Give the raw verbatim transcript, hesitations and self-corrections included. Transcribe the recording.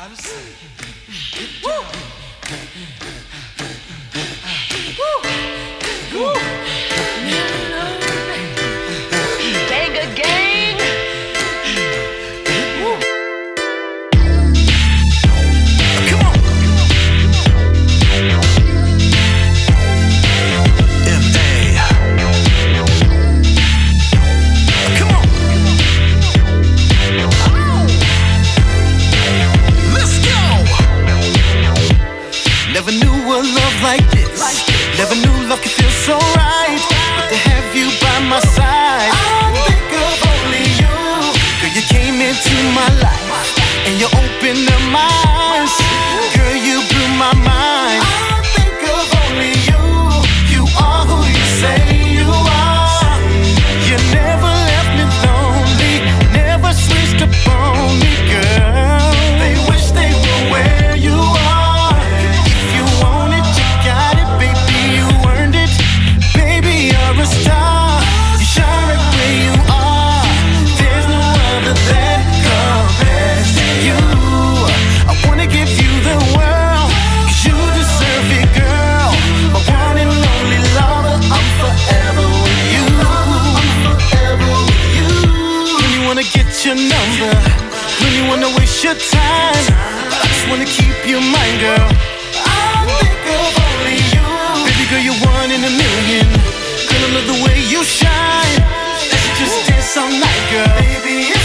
how to sing. Woo! Woo! Woo! Banger gang! Woo! Come on! M A. Come on! Let's go! Never knew a love like this. Never knew love could feel so right. But to have you by my side, I think of only you. Girl, you came into my life and you opened up my eyes. Girl, you blew my mind. I think of only you. You are who you say you are. You never left me lonely, never switched up on me, girl. They wish they were where you are. If you want it, you got it, baby, you earned it. Baby, you're a star. You shine right where you are. There's no other that compares to you. I wanna give you the world, 'cause you deserve it, girl. My one and only lover, I'm forever with you. I'm forever with you. When you wanna get your number, when you wanna waste your time, but I just wanna keep you mine, girl. I think of only you. Baby girl, you're one in a million. Girl, I love the way you shine. Let's just dance all night, girl. Baby,